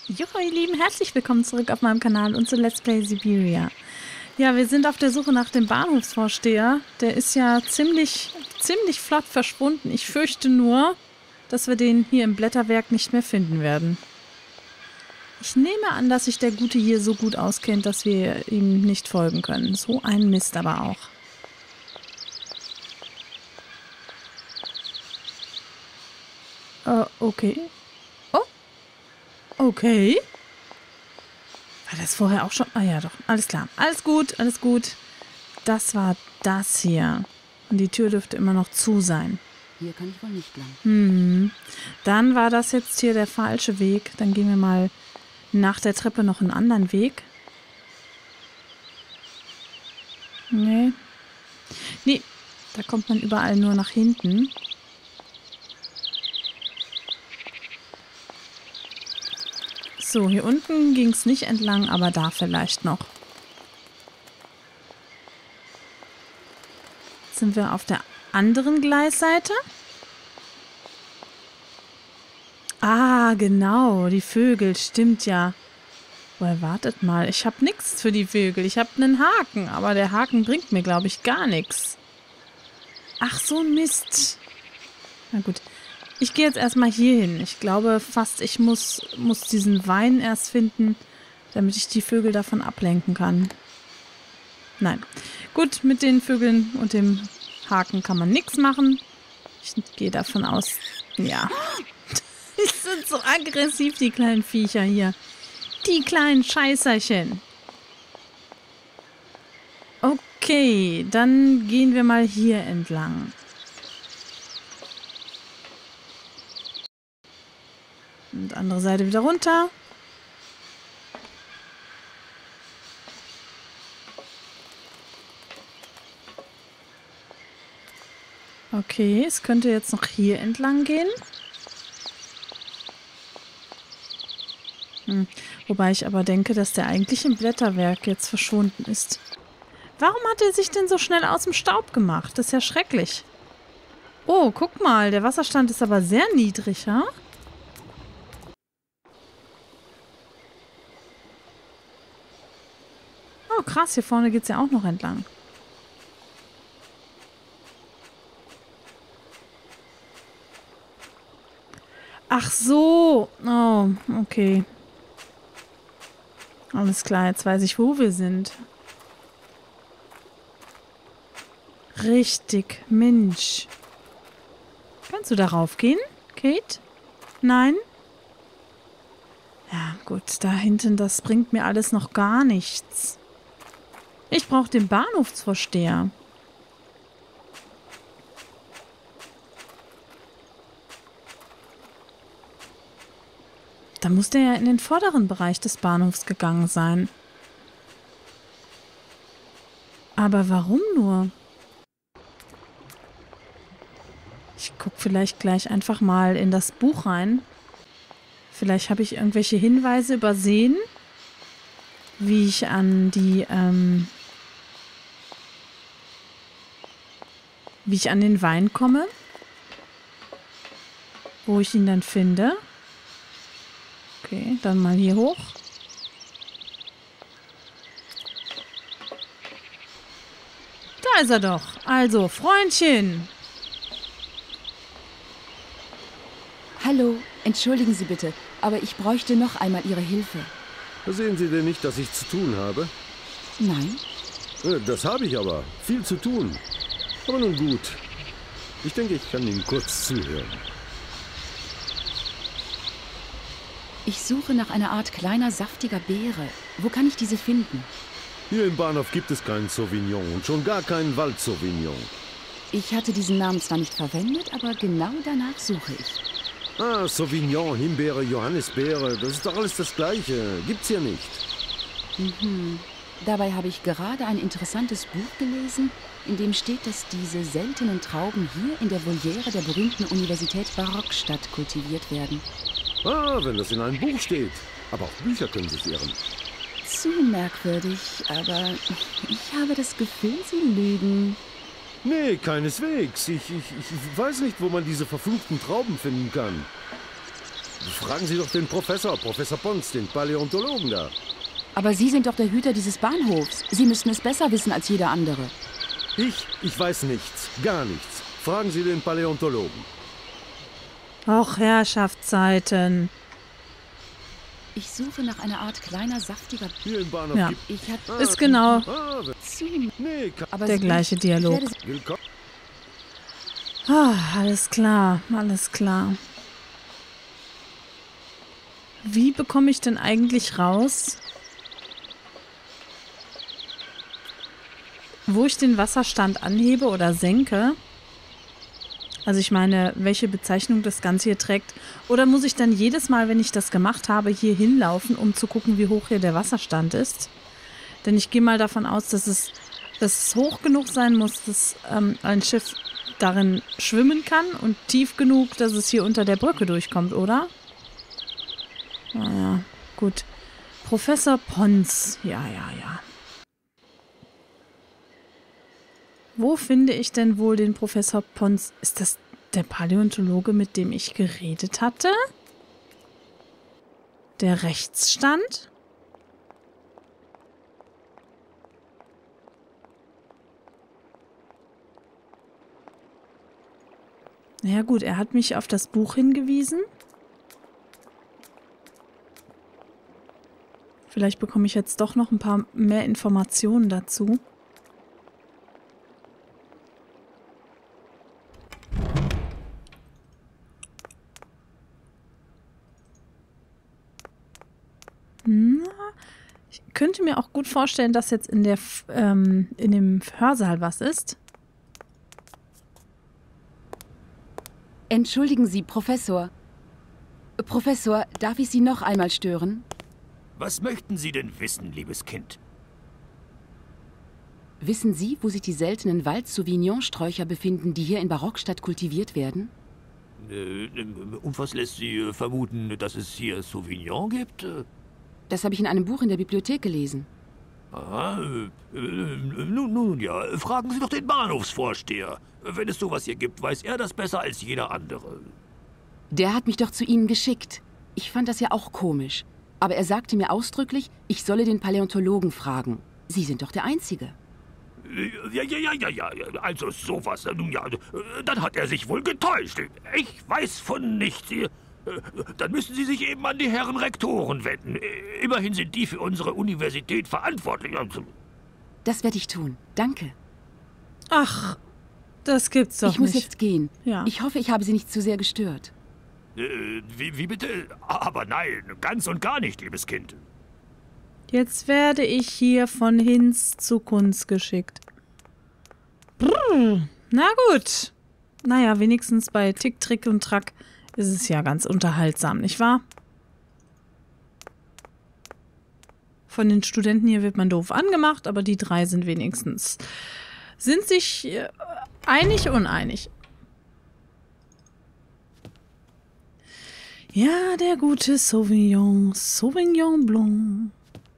Jo, ihr Lieben, herzlich willkommen zurück auf meinem Kanal und zu Let's Play Siberia. Ja, wir sind auf der Suche nach dem Bahnhofsvorsteher. Der ist ja ziemlich flott verschwunden. Ich fürchte nur, dass wir den hier im Blätterwerk nicht mehr finden werden. Ich nehme an, dass sich der Gute hier so gut auskennt, dass wir ihm nicht folgen können. So ein Mist aber auch. Okay. Oh. Okay. War das vorher auch schon? Ah ja, doch. Alles klar. Alles gut, alles gut. Das war das hier. Und die Tür dürfte immer noch zu sein. Hier kann ich wohl nicht lang. Dann war das jetzt hier der falsche Weg. Dann gehen wir mal nach der Treppe noch einen anderen Weg. Nee. Nee, da kommt man überall nur nach hinten. So, hier unten ging es nicht entlang, aber da vielleicht noch. Jetzt sind wir auf der anderen Gleisseite. Ah, genau, die Vögel, stimmt ja. Wohl, wartet mal, ich habe nichts für die Vögel. Ich habe einen Haken, aber der Haken bringt mir, glaube ich, gar nichts. Ach, so ein Mist. Na gut. Ich gehe jetzt erstmal hier hin. Ich glaube fast, ich muss diesen Wein erst finden, damit ich die Vögel davon ablenken kann. Nein. Gut, mit den Vögeln und dem Haken kann man nichts machen. Ich gehe davon aus, ja. Die sind so aggressiv, die kleinen Viecher hier. Die kleinen Scheißerchen. Okay, dann gehen wir mal hier entlang. Und andere Seite wieder runter. Okay, es könnte jetzt noch hier entlang gehen. Wobei ich aber denke, dass der eigentlich im Blätterwerk jetzt verschwunden ist. Warum hat er sich denn so schnell aus dem Staub gemacht? Das ist ja schrecklich. Oh, guck mal, der Wasserstand ist aber sehr niedrig, ja? Oh, krass, hier vorne geht es ja auch noch entlang. Ach so. Oh, okay. Alles klar, jetzt weiß ich, wo wir sind. Richtig, Mensch. Kannst du darauf gehen, Kate? Nein? Ja, gut, da hinten, das bringt mir alles noch gar nichts. Ich brauche den Bahnhofsvorsteher. Da muss der ja in den vorderen Bereich des Bahnhofs gegangen sein. Aber warum nur? Ich gucke vielleicht gleich einfach mal in das Buch rein. Vielleicht habe ich irgendwelche Hinweise übersehen, wie ich an die, wie ich an den Wein komme. Wo ich ihn dann finde. Okay, dann mal hier hoch. Da ist er doch. Also, Freundchen. Hallo, entschuldigen Sie bitte, aber ich bräuchte noch einmal Ihre Hilfe. Sehen Sie denn nicht, dass ich zu tun habe? Nein? Das habe ich aber. Viel zu tun. Aber nun gut. Ich denke, ich kann Ihnen kurz zuhören. Ich suche nach einer Art kleiner, saftiger Beere. Wo kann ich diese finden? Hier im Bahnhof gibt es keinen Sauvignon und schon gar keinen Wald-Sauvignon. Ich hatte diesen Namen zwar nicht verwendet, aber genau danach suche ich. Ah, Sauvignon, Himbeere, Johannisbeere, das ist doch alles das Gleiche. Gibt's hier nicht. Dabei habe ich gerade ein interessantes Buch gelesen, in dem steht, dass diese seltenen Trauben hier in der Voliere der berühmten Universität Barockstadt kultiviert werden. Ah, wenn das in einem Buch steht. Aber auch Bücher können sich irren. Zu merkwürdig, aber ich habe das Gefühl, Sie lügen. Nee, keineswegs. Ich weiß nicht, wo man diese verfluchten Trauben finden kann. Fragen Sie doch den Professor Pons, den Paläontologen da. Aber Sie sind doch der Hüter dieses Bahnhofs. Sie müssten es besser wissen als jeder andere. Ich weiß nichts, gar nichts. Fragen Sie den Paläontologen. Och, Herrschaftszeiten. Ich suche nach einer Art kleiner, saftiger... Hier im Bahnhof Ja. gibt Ich hab... Ist genau Nee, Aber der Sie- gleiche Dialog. Ich werde- willkommen. Alles klar, alles klar. Wie bekomme ich denn eigentlich raus, wo ich den Wasserstand anhebe oder senke? Also ich meine, welche Bezeichnung das Ganze hier trägt. Oder muss ich dann jedes Mal, wenn ich das gemacht habe, hier hinlaufen, um zu gucken, wie hoch hier der Wasserstand ist? Denn ich gehe mal davon aus, dass es hoch genug sein muss, dass ein Schiff darin schwimmen kann und tief genug, dass es hier unter der Brücke durchkommt, oder? Naja, gut. Professor Pons. Ja. Wo finde ich denn wohl den Professor Pons? Ist das der Paläontologe, mit dem ich geredet hatte? Der Rechtsstand? Ja gut, er hat mich auf das Buch hingewiesen. Vielleicht bekomme ich jetzt doch noch ein paar mehr Informationen dazu. Ich könnte mir auch gut vorstellen, dass jetzt in dem Hörsaal was ist. Entschuldigen Sie, Professor. Professor, darf ich Sie noch einmal stören? Was möchten Sie denn wissen, liebes Kind? Wissen Sie, wo sich die seltenen Wald-Sauvignon-Sträucher befinden, die hier in Barockstadt kultiviert werden? Und was lässt Sie vermuten, dass es hier Sauvignon gibt? Das habe ich in einem Buch in der Bibliothek gelesen. Aha, nun ja, fragen Sie doch den Bahnhofsvorsteher. Wenn es sowas hier gibt, weiß er das besser als jeder andere. Der hat mich doch zu Ihnen geschickt. Ich fand das ja auch komisch. Aber er sagte mir ausdrücklich, ich solle den Paläontologen fragen. Sie sind doch der Einzige. Ja, also sowas, nun ja, dann hat er sich wohl getäuscht. Ich weiß von nichts. Dann müssen Sie sich eben an die Herren Rektoren wenden. Immerhin sind die für unsere Universität verantwortlich. Das werde ich tun. Danke. Ach, das gibt's doch nicht. Ich muss jetzt gehen. Ja. Ich hoffe, ich habe Sie nicht zu sehr gestört. Wie bitte? Aber nein, ganz und gar nicht, liebes Kind. Jetzt werde ich hier von Hinz zu Kunz geschickt. Brrr, na gut. Naja, wenigstens bei Tick, Trick und Track ist es ja ganz unterhaltsam, nicht wahr? Von den Studenten hier wird man doof angemacht, aber die drei sind sich einig, uneinig. Ja, der gute Sauvignon Blanc.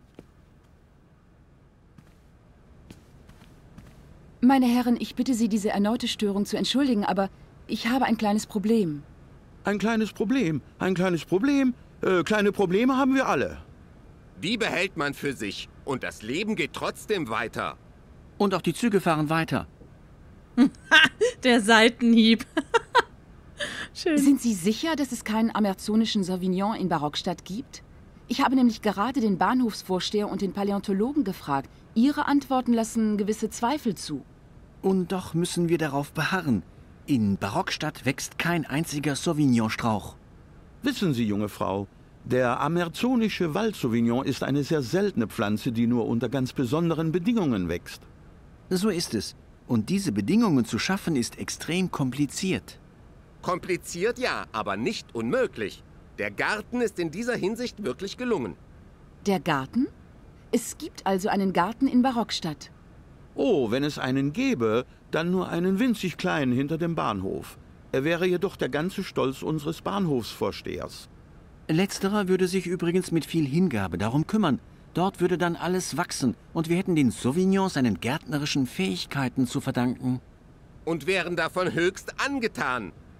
Meine Herren, ich bitte Sie, diese erneute Störung zu entschuldigen, aber ich habe ein kleines Problem. Ein kleines Problem, ein kleines Problem. Kleine Probleme haben wir alle. Die behält man für sich. Und das Leben geht trotzdem weiter. Und auch die Züge fahren weiter. Der Seitenhieb. Schön. Sind Sie sicher, dass es keinen amazonischen Sauvignon in Barockstadt gibt? Ich habe nämlich gerade den Bahnhofsvorsteher und den Paläontologen gefragt. Ihre Antworten lassen gewisse Zweifel zu. Und doch müssen wir darauf beharren. In Barockstadt wächst kein einziger Sauvignon-Strauch. Wissen Sie, junge Frau, der amazonische Wald-Sauvignon ist eine sehr seltene Pflanze, die nur unter ganz besonderen Bedingungen wächst. So ist es. Und diese Bedingungen zu schaffen, ist extrem kompliziert. Kompliziert ja, aber nicht unmöglich. Der Garten ist in dieser Hinsicht wirklich gelungen. Der Garten? Es gibt also einen Garten in Barockstadt. Oh, wenn es einen gäbe, dann nur einen winzig kleinen hinter dem Bahnhof. Er wäre jedoch der ganze Stolz unseres Bahnhofsvorstehers. Letzterer würde sich übrigens mit viel Hingabe darum kümmern. Dort würde dann alles wachsen und wir hätten den Sauvignon seinen gärtnerischen Fähigkeiten zu verdanken. Und wären davon höchst angetan.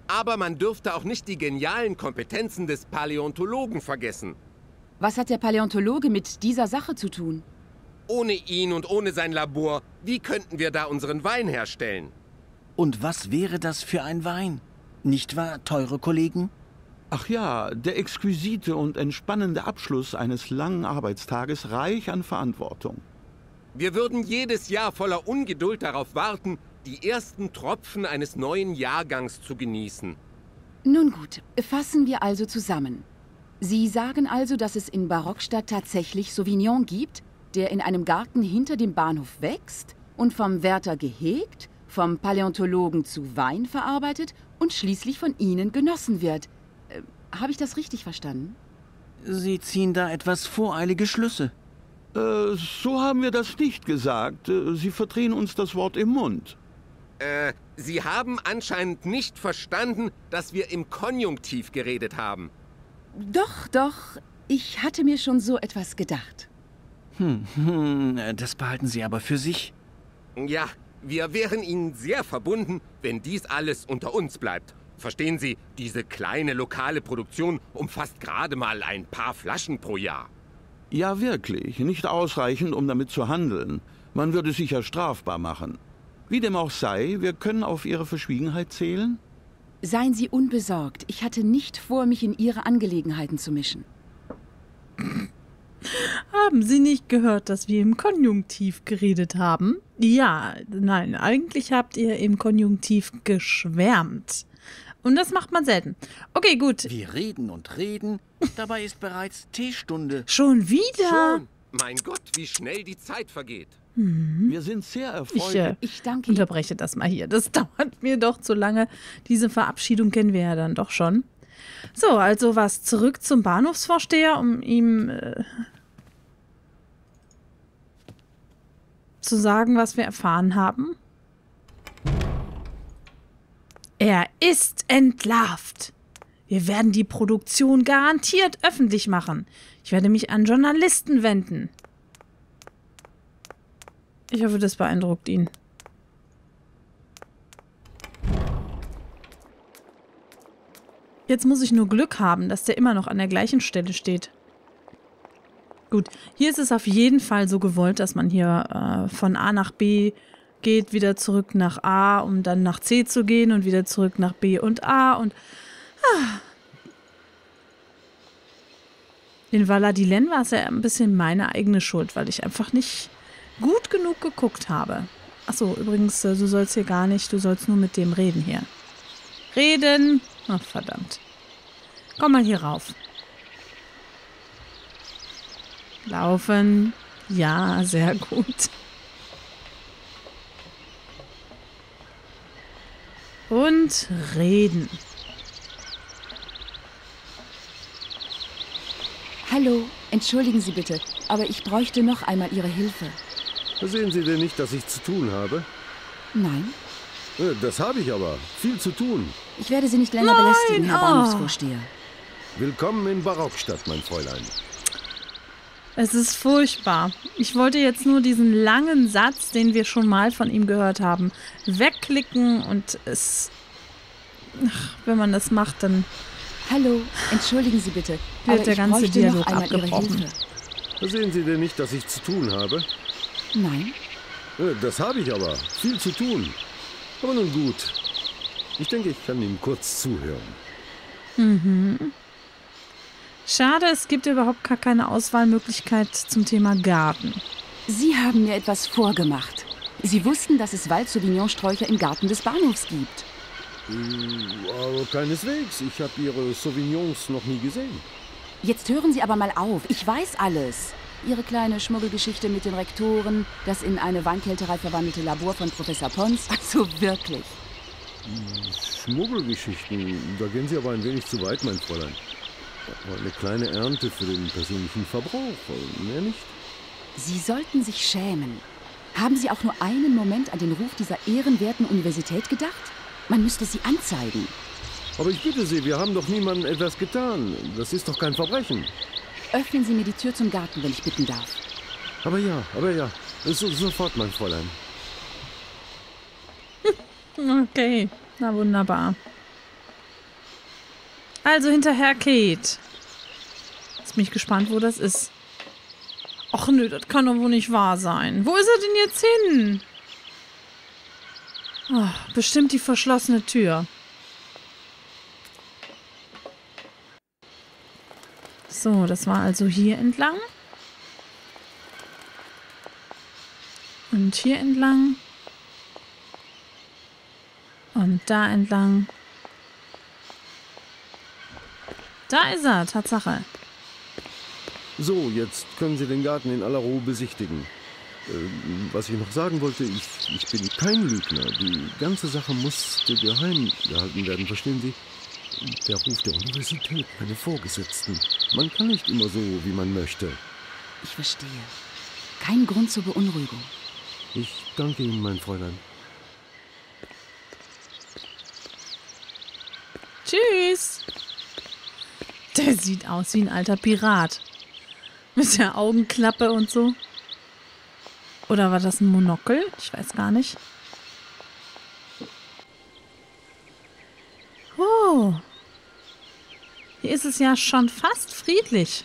Aber man dürfte auch nicht die genialen Kompetenzen des Paläontologen vergessen. Was hat der Paläontologe mit dieser Sache zu tun? Ohne ihn und ohne sein Labor, wie könnten wir da unseren Wein herstellen? Und was wäre das für ein Wein? Nicht wahr, teure Kollegen? Ach ja, der exquisite und entspannende Abschluss eines langen Arbeitstages, reich an Verantwortung. Wir würden jedes Jahr voller Ungeduld darauf warten, die ersten Tropfen eines neuen Jahrgangs zu genießen. Nun gut, fassen wir also zusammen. Sie sagen also, dass es in Barockstadt tatsächlich Sauvignon gibt, der in einem Garten hinter dem Bahnhof wächst und vom Wärter gehegt, vom Paläontologen zu Wein verarbeitet und schließlich von Ihnen genossen wird. Habe ich das richtig verstanden? Sie ziehen da etwas voreilige Schlüsse. So haben wir das nicht gesagt. Sie verdrehen uns das Wort im Mund. Sie haben anscheinend nicht verstanden, dass wir im Konjunktiv geredet haben. Doch, ich hatte mir schon so etwas gedacht. Das behalten Sie aber für sich. Ja, wir wären Ihnen sehr verbunden, wenn dies alles unter uns bleibt. Verstehen Sie, diese kleine lokale Produktion umfasst gerade mal ein paar Flaschen pro Jahr. Ja, wirklich. Nicht ausreichend, um damit zu handeln. Man würde sich ja strafbar machen. Wie dem auch sei, wir können auf Ihre Verschwiegenheit zählen. Seien Sie unbesorgt. Ich hatte nicht vor, mich in Ihre Angelegenheiten zu mischen. Haben Sie nicht gehört, dass wir im Konjunktiv geredet haben? Ja, nein, eigentlich habt ihr im Konjunktiv geschwärmt. Und das macht man selten. Okay, gut. Wir reden und reden, dabei ist bereits Teestunde. Schon wieder? Schon. Mein Gott, wie schnell die Zeit vergeht. Wir sind sehr erfreut. Ich danke Ihnen. Unterbreche das mal hier. Das dauert mir doch zu lange. Diese Verabschiedung kennen wir ja dann doch schon. So, also was, zurück zum Bahnhofsvorsteher, um ihm zu sagen, was wir erfahren haben. Er ist entlarvt. Wir werden die Produktion garantiert öffentlich machen. Ich werde mich an Journalisten wenden. Ich hoffe, das beeindruckt ihn. Jetzt muss ich nur Glück haben, dass der immer noch an der gleichen Stelle steht. Gut, hier ist es auf jeden Fall so gewollt, dass man hier von A nach B geht, wieder zurück nach A, um dann nach C zu gehen und wieder zurück nach B und A und... In Valadilen war es ja ein bisschen meine eigene Schuld, weil ich einfach nicht gut genug geguckt habe. Achso, übrigens, du sollst hier gar nicht, du sollst nur mit dem reden hier. Reden! Ach, verdammt. Komm mal hier rauf. Laufen. Ja, sehr gut. Und reden. Hallo, entschuldigen Sie bitte, aber ich bräuchte noch einmal Ihre Hilfe. Sehen Sie denn nicht, dass ich zu tun habe? Nein, Das habe ich aber. Viel zu tun. ich werde Sie nicht länger belästigen, Herr Bahnhofsvorsteher. Willkommen in Barockstadt, mein Fräulein. Es ist furchtbar. Ich wollte jetzt nur diesen langen Satz, den wir schon mal von ihm gehört haben, wegklicken und es... Ach, wenn man das macht, dann Hallo, entschuldigen Sie bitte, wird aber der ich ganze bräuchte Dialog noch einmal Ihre abgebrochen. Hilfe. Sehen Sie denn nicht, dass ich zu tun habe? Nein, Das habe ich aber. Viel zu tun. Aber nun gut. Ich denke, ich kann Ihnen kurz zuhören. Schade, es gibt überhaupt gar keine Auswahlmöglichkeit zum Thema Garten. Sie haben mir etwas vorgemacht. Sie wussten, dass es Wald-Sauvignon-Sträucher im Garten des Bahnhofs gibt. Aber keineswegs. Ich habe Ihre Sauvignons noch nie gesehen. Jetzt hören Sie aber mal auf. Ich weiß alles. Ihre kleine Schmuggelgeschichte mit den Rektoren, das in eine Weinkälterei verwandelte Labor von Professor Pons. Also wirklich. Schmuggelgeschichten, da gehen Sie aber ein wenig zu weit, mein Fräulein. Eine kleine Ernte für den persönlichen Verbrauch, mehr nicht? Sie sollten sich schämen. Haben Sie auch nur einen Moment an den Ruf dieser ehrenwerten Universität gedacht? Man müsste Sie anzeigen. Aber ich bitte Sie, wir haben doch niemandem etwas getan. Das ist doch kein Verbrechen. Öffnen Sie mir die Tür zum Garten, wenn ich bitten darf. Aber ja. Sofort, mein Fräulein. Okay, na wunderbar. Also hinterher Kate. Jetzt bin ich gespannt, wo das ist. Ach nö, das kann doch wohl nicht wahr sein. Wo ist er denn jetzt hin? Oh, bestimmt die verschlossene Tür. So, das war also hier entlang. Und hier entlang. Und da entlang. Da ist er, Tatsache. So, jetzt können Sie den Garten in aller Ruhe besichtigen. Was ich noch sagen wollte, ich bin kein Lügner. Die ganze Sache musste geheim gehalten werden, verstehen Sie? Der Ruf der Universität, meine Vorgesetzten. Man kann nicht immer so, wie man möchte. Ich verstehe. Kein Grund zur Beunruhigung. Ich danke Ihnen, mein Fräulein. Tschüss. Der sieht aus wie ein alter Pirat. Mit der Augenklappe und so. Oder war das ein Monokel? Ich weiß gar nicht. Oh. Hier ist es ja schon fast friedlich.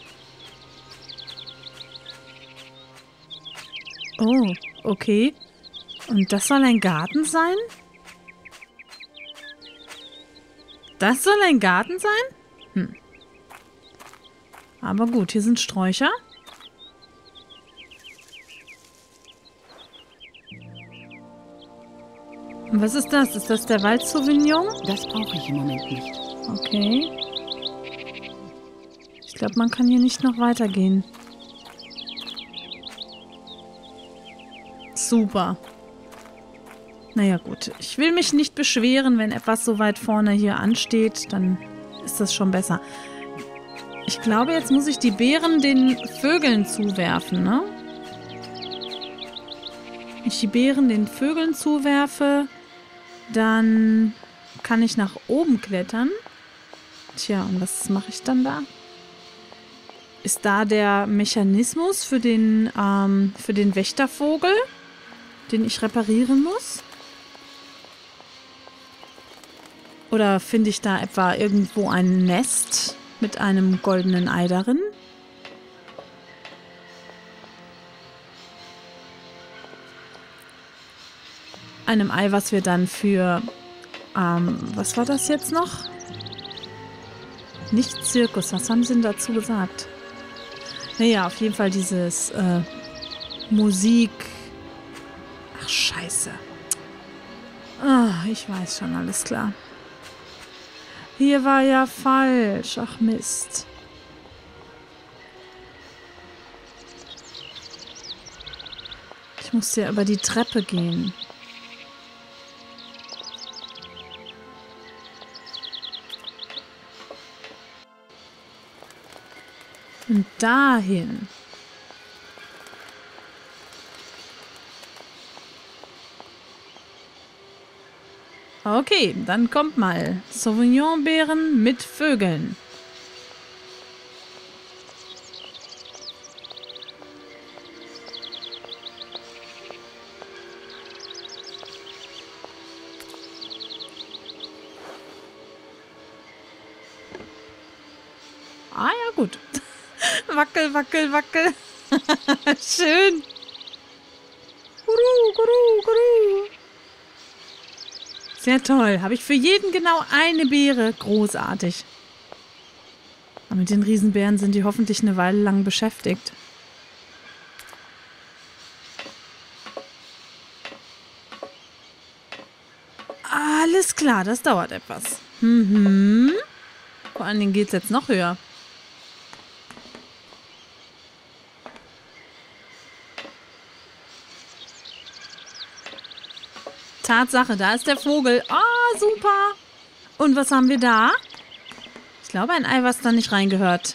Oh, okay. Und das soll ein Garten sein? Das soll ein Garten sein? Aber gut, hier sind Sträucher. Und was ist das? Ist das der Wald-Sauvignon? Das brauche ich im Moment nicht. Okay. Ich glaube, man kann hier nicht noch weitergehen. Super. Naja gut, ich will mich nicht beschweren, wenn etwas so weit vorne hier ansteht, dann ist das schon besser. Ich glaube, jetzt muss ich die Beeren den Vögeln zuwerfen, ne? Wenn ich die Beeren den Vögeln zuwerfe, dann kann ich nach oben klettern. Tja, und was mache ich dann da? Ist da der Mechanismus für den Wächtervogel, den ich reparieren muss? Oder finde ich da etwa irgendwo ein Nest mit einem goldenen Ei darin? Einem Ei, was wir dann für, was war das jetzt noch? Nicht Zirkus, was haben sie denn dazu gesagt? Naja, auf jeden Fall dieses Musik. Ach, scheiße. Ah, ich weiß schon, alles klar. Hier war ja falsch. Ach, Mist. Ich musste ja über die Treppe gehen. Und dahin. Okay, dann kommt mal. Sauvignon-Beeren mit Vögeln. Ah ja, gut. Wackel, wackel, wackel. Schön. Guru, guru, guru. Sehr toll. Habe ich für jeden genau eine Beere. Großartig. Aber mit den Riesenbeeren sind die hoffentlich eine Weile lang beschäftigt. Alles klar, das dauert etwas. Vor allen Dingen geht es jetzt noch höher. Tatsache, da ist der Vogel. Ah, super. Und was haben wir da? Ich glaube, ein Ei, was da nicht reingehört.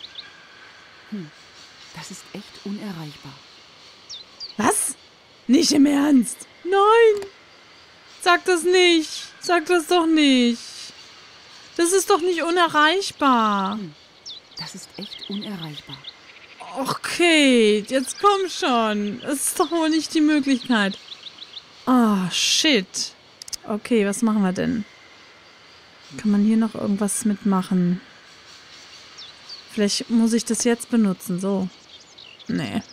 Das ist echt unerreichbar. Was? Nicht im Ernst? Nein. Sag das nicht. Sag das doch nicht. Das ist doch nicht unerreichbar. Das ist echt unerreichbar. Okay, jetzt komm schon. Das ist doch wohl nicht die Möglichkeit. Oh, shit. Okay, was machen wir denn? Kann man hier noch irgendwas mitmachen? Vielleicht muss ich das jetzt benutzen. So. Nee.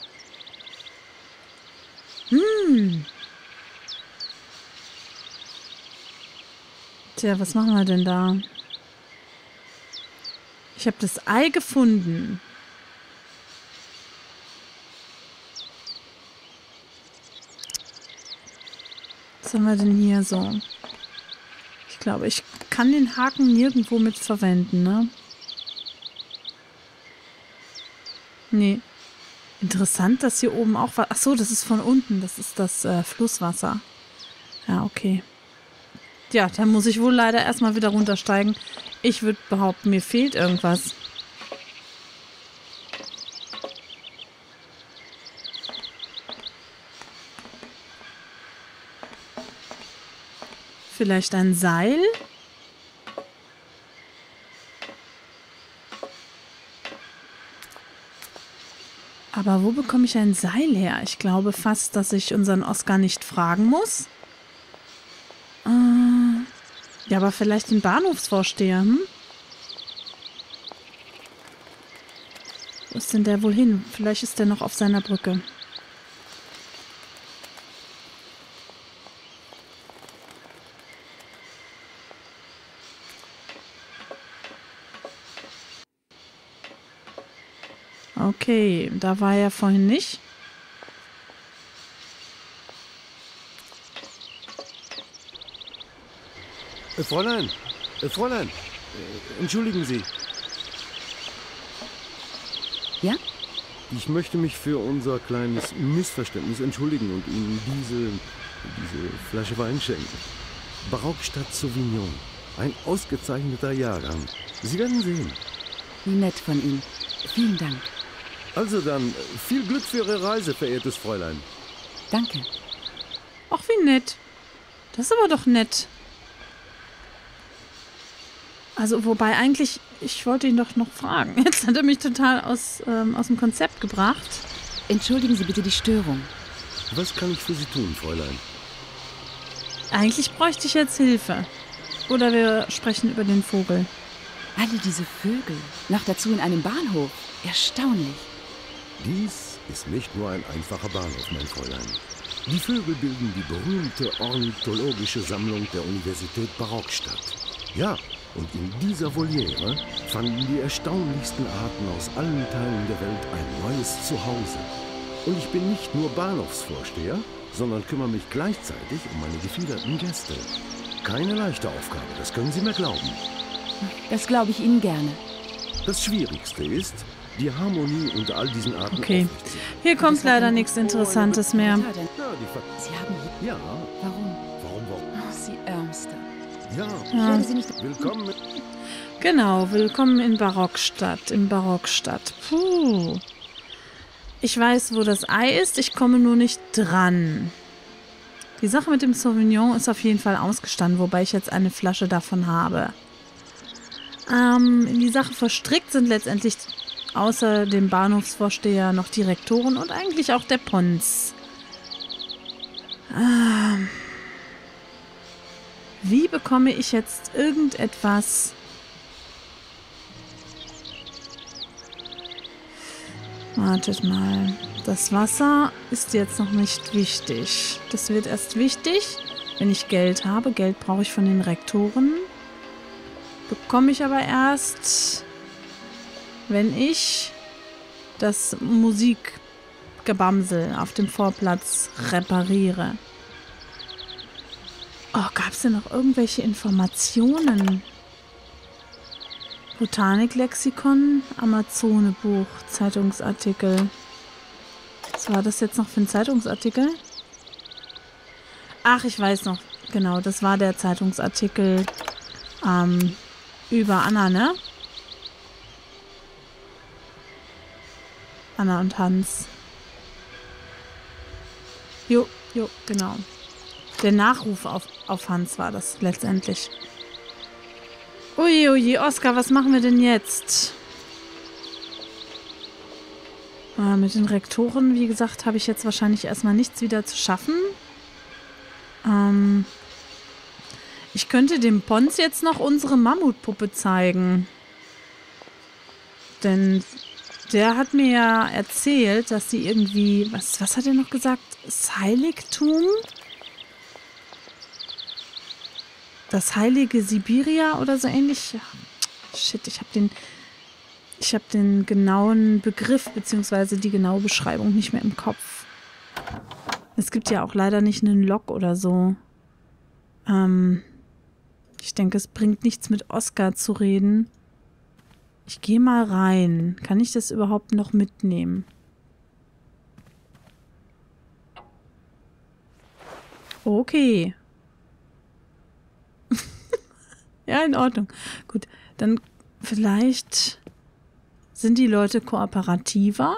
Tja, was machen wir denn da? Ich habe das Ei gefunden. Was haben wir denn hier so? Ich glaube, ich kann den Haken nirgendwo mit verwenden, ne? Nee. Interessant, dass hier oben auch was... Achso, das ist von unten. Das ist das Flusswasser. Ja, okay. Ja, dann muss ich wohl leider erstmal wieder runtersteigen. Ich würde behaupten, mir fehlt irgendwas. Vielleicht ein Seil? Aber wo bekomme ich ein Seil her? Ich glaube fast, dass ich unseren Oskar nicht fragen muss. Ja, aber vielleicht den Bahnhofsvorsteher, Wo ist denn der wohl hin? Vielleicht ist der noch auf seiner Brücke. Okay, da war er vorhin nicht. Fräulein, Fräulein, entschuldigen Sie. Ja? Ich möchte mich für unser kleines Missverständnis entschuldigen und Ihnen diese Flasche Wein schenken. Barockstadt Sauvignon. Ein ausgezeichneter Jahrgang. Sie werden sehen. Wie nett von Ihnen. Vielen Dank. Also dann, viel Glück für Ihre Reise, verehrtes Fräulein. Danke. Ach, wie nett. Das ist aber doch nett. Also, wobei eigentlich, ich wollte ihn doch noch fragen. Jetzt hat er mich total aus dem Konzept gebracht. Entschuldigen Sie bitte die Störung. Was kann ich für Sie tun, Fräulein? Eigentlich bräuchte ich jetzt Hilfe. Oder wir sprechen über den Vogel. Alle diese Vögel. Noch dazu in einem Bahnhof. Erstaunlich. Dies ist nicht nur ein einfacher Bahnhof, mein Fräulein. Die Vögel bilden die berühmte ornithologische Sammlung der Universität Barockstadt. Ja, und in dieser Voliere fanden die erstaunlichsten Arten aus allen Teilen der Welt ein neues Zuhause. Und ich bin nicht nur Bahnhofsvorsteher, sondern kümmere mich gleichzeitig um meine gefiederten Gäste. Keine leichte Aufgabe, das können Sie mir glauben. Das glaube ich Ihnen gerne. Das Schwierigste ist, die Harmonie unter all diesen Arten Okay. aufrechtzuerhalten. Hier kommt leider nichts Interessantes mehr. Ja, die Ver Sie haben... ja, Warum? warum? Oh, Sie Ärmster. Ja, Stellen Sie nicht... willkommen. Genau, willkommen in Barockstadt. In Barockstadt. Puh. Ich weiß, wo das Ei ist, ich komme nur nicht dran. Die Sache mit dem Sauvignon ist auf jeden Fall ausgestanden, wobei ich jetzt eine Flasche davon habe. In die Sache verstrickt sind letztendlich außer dem Bahnhofsvorsteher noch die Rektoren und eigentlich auch der Pons. Wie bekomme ich jetzt irgendetwas... Wartet mal. Das Wasser ist jetzt noch nicht wichtig. Das wird erst wichtig, wenn ich Geld habe. Geld brauche ich von den Rektoren. Bekomme ich aber erst, wenn ich das Musikgebamsel auf dem Vorplatz repariere. Oh, gab es denn noch irgendwelche Informationen? Botaniklexikon, Amazonebuch, Zeitungsartikel. Was war das jetzt noch für ein Zeitungsartikel? Ach, ich weiß noch. Genau, das war der Zeitungsartikel über Anna, ne? Anna und Hans. Jo, genau. Der Nachruf auf Hans war das letztendlich. Ui, Oskar, was machen wir denn jetzt? Mit den Rektoren, wie gesagt, habe ich jetzt wahrscheinlich erstmal nichts wieder zu schaffen. Ich könnte dem Pons jetzt noch unsere Mammutpuppe zeigen. Denn der hat mir ja erzählt, dass sie irgendwie... Was hat er noch gesagt? Das Heiligtum? Das heilige Sibiria oder so ähnlich? Shit, ich habe den genauen Begriff bzw. die genaue Beschreibung nicht mehr im Kopf. Es gibt ja auch leider nicht einen Log oder so. Ich denke, es bringt nichts mit Oskar zu reden. Ich gehe mal rein. Kann ich das überhaupt noch mitnehmen? Okay. Ja, in Ordnung. Gut, dann vielleicht sind die Leute kooperativer.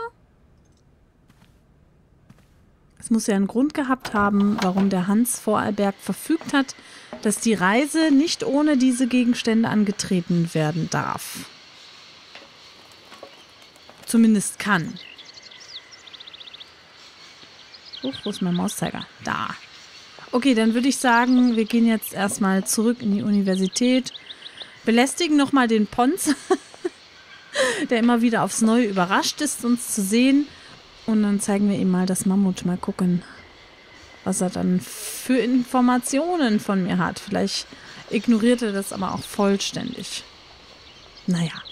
Es muss ja einen Grund gehabt haben, warum der Hans Vorarlberg verfügt hat, dass die Reise nicht ohne diese Gegenstände angetreten werden darf. Zumindest kann. Wo ist mein Mauszeiger? Da. Okay, dann würde ich sagen, wir gehen jetzt erstmal zurück in die Universität, belästigen nochmal den Pons, der immer wieder aufs Neue überrascht ist, uns zu sehen. Und dann zeigen wir ihm mal das Mammut. Mal gucken, was er dann für Informationen von mir hat. Vielleicht ignoriert er das aber auch vollständig. Naja.